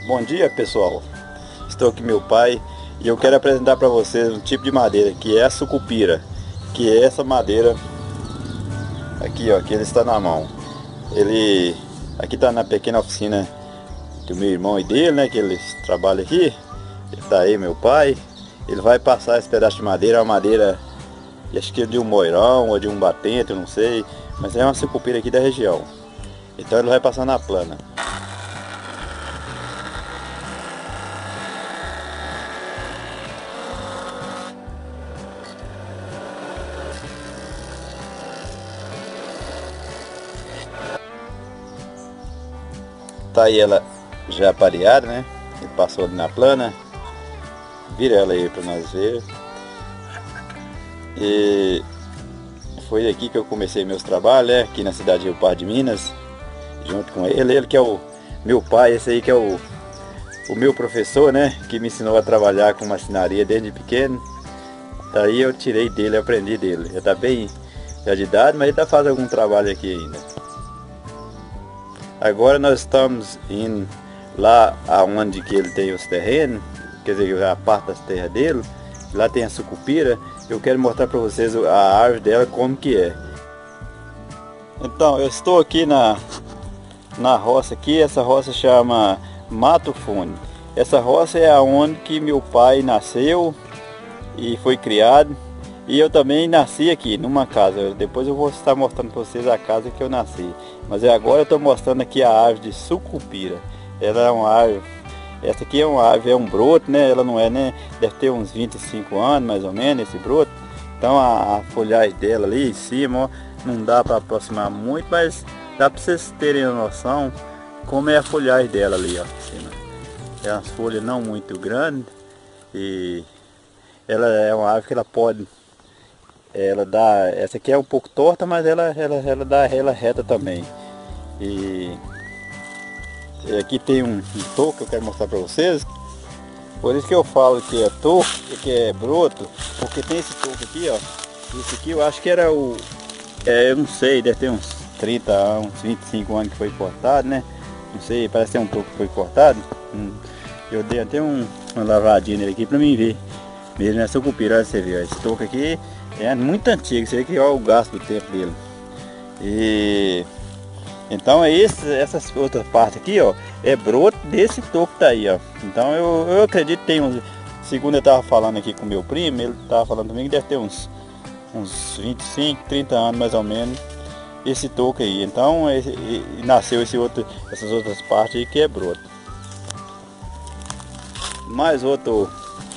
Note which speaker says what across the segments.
Speaker 1: Bom dia, pessoal. Estou aqui com meu pai e eu quero apresentar para vocês um tipo de madeira que é a sucupira, que é essa madeira aqui, ó, que ele está na mão. Ele aqui está na pequena oficina do meu irmão e dele, né, que eles trabalham aqui. Ele tá aí, meu pai. Ele vai passar esse pedaço de madeira, uma madeira, acho que é de um moirão ou de um batente, eu não sei, mas é uma sucupira aqui da região. Então ele vai passar na plana. Tá aí ela já pareada, né? Ele passou ali na plana. Vira ela aí para nós ver. E foi aqui que eu comecei meus trabalhos, né? Aqui na cidade de Rio Pardo de Minas. Junto com ele que é o meu pai, esse aí que é o meu professor, né? Que me ensinou a trabalhar com marcenaria desde pequeno. Daí eu tirei dele, aprendi dele. Já tá bem já de idade, mas ele tá fazendo algum trabalho aqui ainda. Agora nós estamos indo lá aonde que ele tem os terrenos, quer dizer, a parte das terras dele. Lá tem a sucupira. Eu quero mostrar para vocês a árvore dela como que é. Então, eu estou aqui na roça aqui. Essa roça chama Mato Fundo. Essa roça é aonde que meu pai nasceu e foi criado. E eu também nasci aqui, numa casa. Depois eu vou estar mostrando para vocês a casa que eu nasci. Mas agora eu estou mostrando aqui a árvore de sucupira. Ela é uma árvore, essa aqui é uma árvore, é um broto, né? Ela não é, né? Deve ter uns 25 anos, mais ou menos, esse broto. Então a folhagem dela ali em cima, ó, não dá para aproximar muito, mas dá para vocês terem a noção como é a folhagem dela ali, ó, em cima. É umas folhas não muito grandes e ela é uma árvore que ela pode... Ela dá, essa aqui é um pouco torta, mas ela dá ela reta também. E aqui tem um toco que eu quero mostrar para vocês. Por isso que eu falo que é toco, que é broto, porque tem esse toco aqui, ó. Esse aqui eu acho que era o... eu não sei, deve ter uns 30 anos, uns 25 anos que foi cortado, né? Não sei, parece ter um toco que foi cortado. Eu dei até uma lavradinha nele aqui para mim ver. Mesmo nessa sucupira, olha, você vê, ó, esse toco aqui é muito antigo, você vê que é o gasto do tempo dele. E então é essas outras partes aqui, ó, é broto desse toco que tá aí, ó. Então eu acredito que tem uns, segundo eu tava falando aqui com meu primo, ele tava falando também que deve ter uns 25, 30 anos mais ou menos esse toco aí. Então nasceu essas outras partes aí que é broto. Mais outra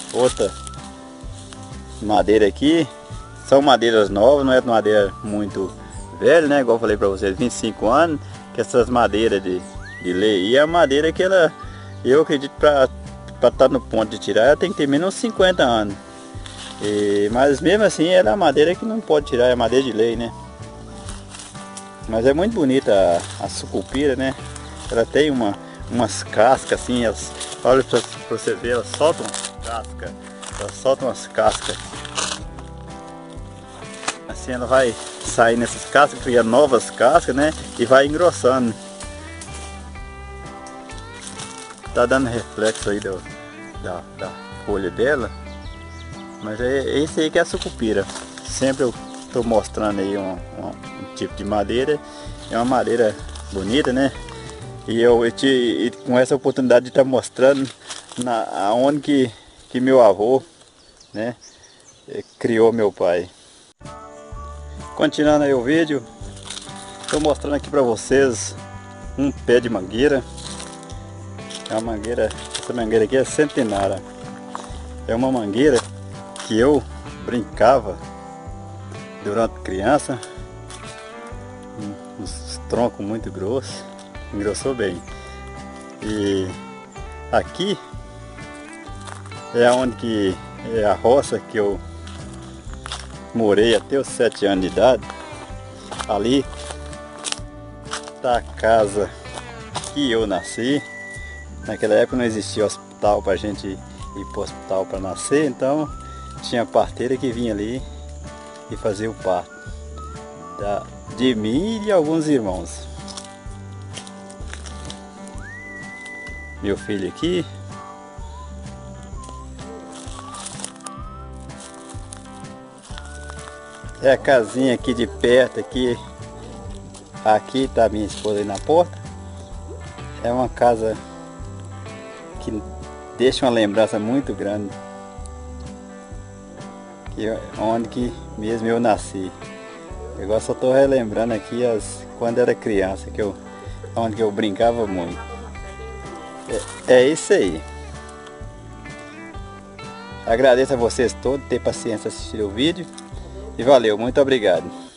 Speaker 1: madeira aqui, são madeiras novas, não é madeira muito velha, né? Igual eu falei para vocês, 25 anos, que essas madeiras de lei. E a madeira que ela, eu acredito para estar no ponto de tirar, ela tem que ter menos 50 anos. Mas mesmo assim, ela é uma madeira que não pode tirar, é madeira de lei, né? Mas é muito bonita a sucupira, né? Ela tem umas cascas assim, olha para você ver, ela solta umas cascas. Ela solta umas cascas. Assim ela vai sair nessas cascas, cria novas cascas, né? E vai engrossando. Tá dando reflexo aí da folha dela. Mas é esse aí que é a sucupira. Sempre eu tô mostrando aí um tipo de madeira. É uma madeira bonita, né? E com essa oportunidade de estar mostrando aonde que meu avô, né, criou meu pai. Continuando aí o vídeo, estou mostrando aqui para vocês um pé de mangueira. É uma mangueira, essa mangueira aqui é centenária. É uma mangueira que eu brincava durante criança. Uns troncos muito grossos, engrossou bem. E aqui é onde que é a roça que eu morei até os 7 anos de idade. Ali está a casa que eu nasci. Naquela época não existia hospital para a gente ir para o hospital para nascer, então tinha parteira que vinha ali e fazia o parto de mim e de alguns irmãos. meu filho aqui. É a casinha aqui de perto aqui. Aqui tá minha esposa aí na porta. É uma casa que deixa uma lembrança muito grande. Onde que mesmo eu nasci. Eu só tô relembrando aqui quando era criança, onde que eu brincava muito. É isso aí. Agradeço a vocês todos ter paciência de assistir o vídeo. E valeu, muito obrigado.